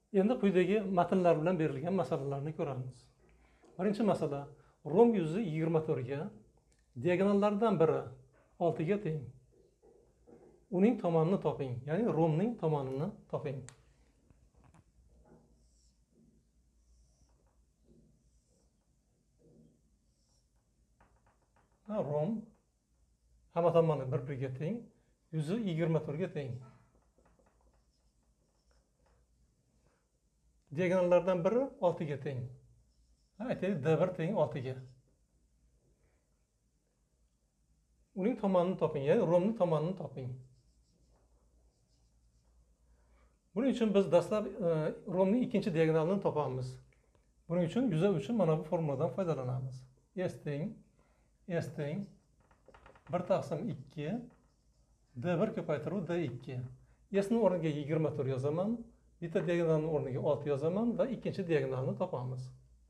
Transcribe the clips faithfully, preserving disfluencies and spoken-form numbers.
Endi quyidagi matnlar bilan berilgan masalalarni ko'ramiz. Birinchi masala: rom yuzi yigirma to'rt ga, diagonallaridan biri olti ga teng. Uning tomonini toping, ya'ni romning tomonini toping. Rom hamma tomoni bir-biriga teng, yuzi yigirma to'rt ga teng. Diagonallardan biri olti ga teng. Aytaylik d bir teng olti ga. Uning tomonini toping, ya'ni romning tomonini toping. Buning uchun biz dastlab romning ikkinchi diagonalini topamiz. Buning uchun yuza uchun mana bu formuladan foydalanamiz. S teng S teng bir taqsim ikki d bir ko'paytiruv d ikki. S ni o'rniga yigirma to'rt yozaman, bitta diagonalni o'rniga olti yozaman va ikkinchi diagonalni topamiz.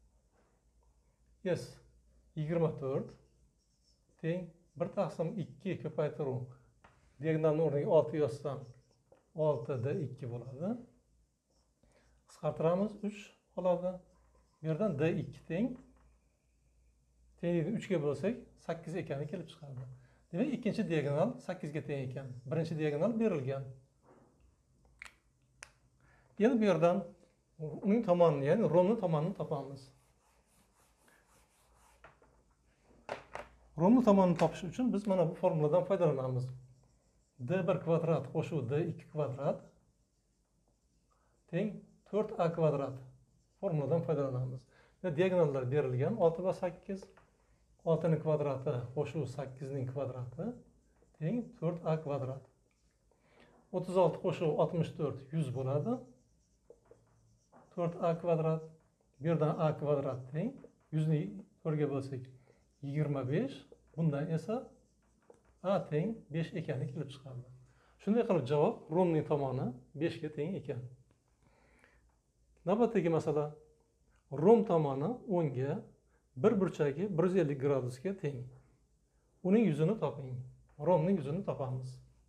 S yigirma to'rt teng bir taqsim ikki ko'paytiruv diagonalni o'rniga olti yozsam olti d ikki bo'ladi. Qisqartiramiz, uch qoladi. Bu yerdan d ikki teng tenglikni uch ga bo'lsak sakkiz ekani kelib chiqadi. Demak, ikkinchi diagonal sakkiz ga teng ekan. Birinchi diagonal berilgan. Endi bu yerdan uning tomonini, ya'ni romning tomonini topamiz. Romning tomonini topish uchun biz mana bu formuladan foydalanamiz. d bir kvadrat qo'shuv d ikki kvadrat teng to'rt a kvadrat formuladan foydalanamiz. Ve diagonallar berilgan olti va sakkiz. olti ning kvadrati qo'shuv sakkiz ning kvadrati teng to'rt a kvadrat. o'ttiz olti qo'shuv oltmish to'rt yuz bo'ladi. to'rt a kvadrat. Bu yerdan a kvadrat teng yuz ni to'rt ga bo'lsak yigirma besh. Bundan esa a teng besh ekani kelib chiqadi. Shunday qilib javob romning tomoni besh ga teng ekan. Navbatdagi masala: rom tomoni o'n ga, bir burchagi bir yuz ellik gradusga teng. Uning yuzini toping. Romning yuzini topamiz.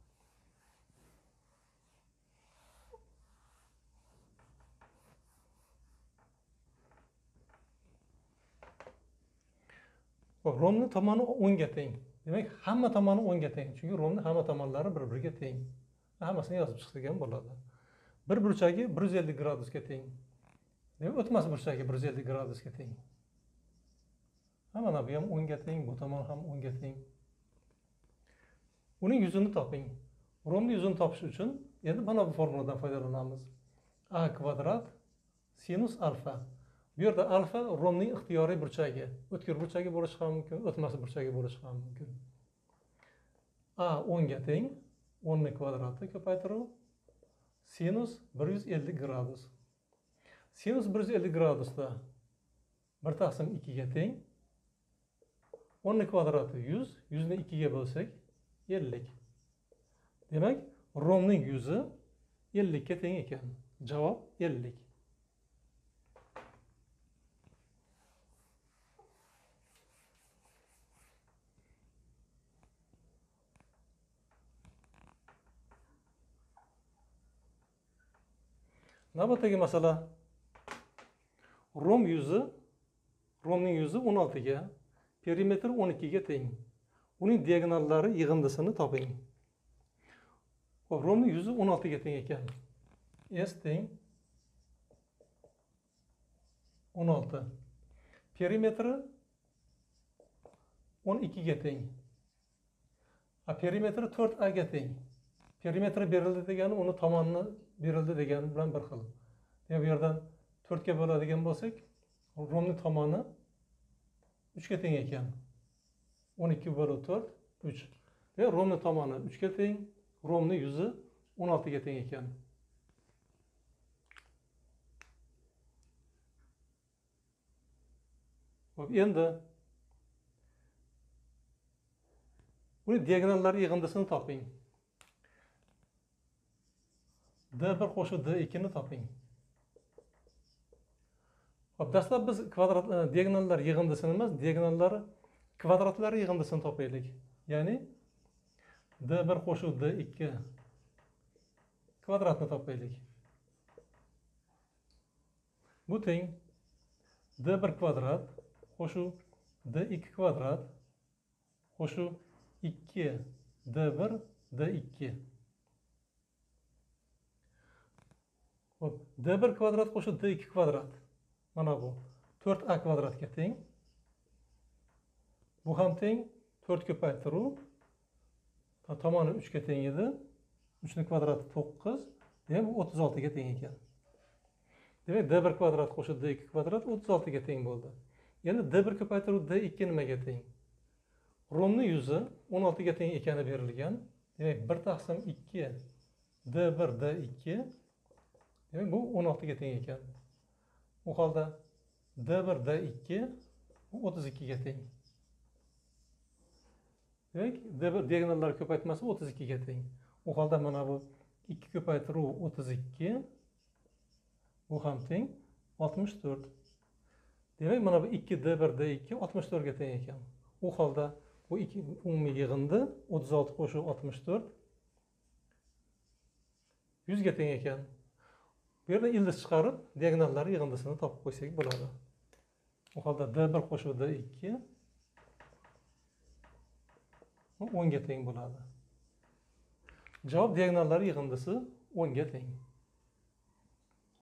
Romning tomoni o'n ga teng. Demak, hamma tomoni o'n ga teng. Chunki romning hamma tomonlari bir-biriga teng. Hammasini yozib chiqsak ham bo'ladi. Bir burchagi bir yuz ellik gradusga teng. Demak, o'tmas burchagi bir yuz ellik gradusga teng. Mana bu ham o'n ga teng, bu tomon ham o'n ga teng. Uning yuzini toping. Romning yuzini topish uchun endi mana bu formuladan foydalanamiz. A kvadrat sinus alfa. Bu yerda alfa romning ixtiyoriy burchagi, o'tkir burchagi bo'lishi ham mumkin, o'tmas burchagi bo'lishi ham mumkin. A o'n ga teng, o'n ning kvadrati ko'paytiruv sinus bir yuz ellik gradus. Sinus bir yuz ellik gradusda bir taqsim ikki ga teng. o'n ning kvadrati yuz, yuz ni ikki ga bo'lsak ellik. Demak, romning yuzi ellik ga teng ekan. Javob ellik. Navbatdagi masala: rom yuzi, romning yuzi o'n olti ga, perimetr o'n ikki ga teng. Uning diagonallari yig'indisini toping. Romning yuzi o'n olti ga teng ekan. S teng o'n olti. Perimetri o'n ikki ga teng. A perimetri to'rt a ga teng. Perimetri berildi degani uni tomonini berildi degani bilan bir xil. Demak, bu yerdan to'rt ga bo'ladigan bo'lsak, romning tomoni uch ga teng ekan. o'n ikki bo'lib to'rt, uch. Ve romning tomoni uch ga teng, romning yuzi o'n olti ga teng ekan. Hop, endi uning diagonallari yig'indisini toping. d bir qo'shib d ikki ni toping. Hop, dastlab biz kvadrat diagonallar yig'indisini emas, diagonallar kvadratlari yig'indisini topaylik. Ya'ni d bir qo'shib d ikki kvadratni topaylik. Bu teng d bir kvadrat qo'shuv d ikki kvadrat qo'shuv ikki d bir d ikki. Hop, d bir kvadrat qo'shib d ikki kvadrat. Mana bu to'rt a kvadratga teng. Bu ham teng to'rt ko'paytiruv. Tomoni uchga teng edi. uchning kvadrati to'qqiz. Demak, bu o'ttiz oltiga teng ekan. Demak, d bir kvadrat qo'shib d ikki kvadrat o'ttiz oltiga teng bo'ldi. Endi d bir ko'paytiruv d ikki nimaga teng? Romni yuzi o'n oltiga teng ekani berilgan. Demak, bir taqsim ikki d bir d ikki. Demak, bu o'n oltiga teng ekan. U holda d bir d ikki o'ttiz ikkiga teng. Demak, d bir diagonallar ko'paytmasi o'ttiz ikkiga teng. U holda mana bu ikki ko'paytiruv o'ttiz ikki. Bu ham teng oltmish to'rt. Demak, mana bu ikki d bir d ikki oltmish to'rt ga teng ekan. U holda bu ikki umumiy yig'indi o'ttiz olti qo'shib oltmish to'rt yuz ga teng ekan. Bu yerda ildiz chiqarib, diagonallar yig'indisini topib qo'ysak bo'ladi. U holda d bir qo'shib d ikki o'n ga teng bo'ladi. Javob diagonallar yig'indisi o'n ga teng.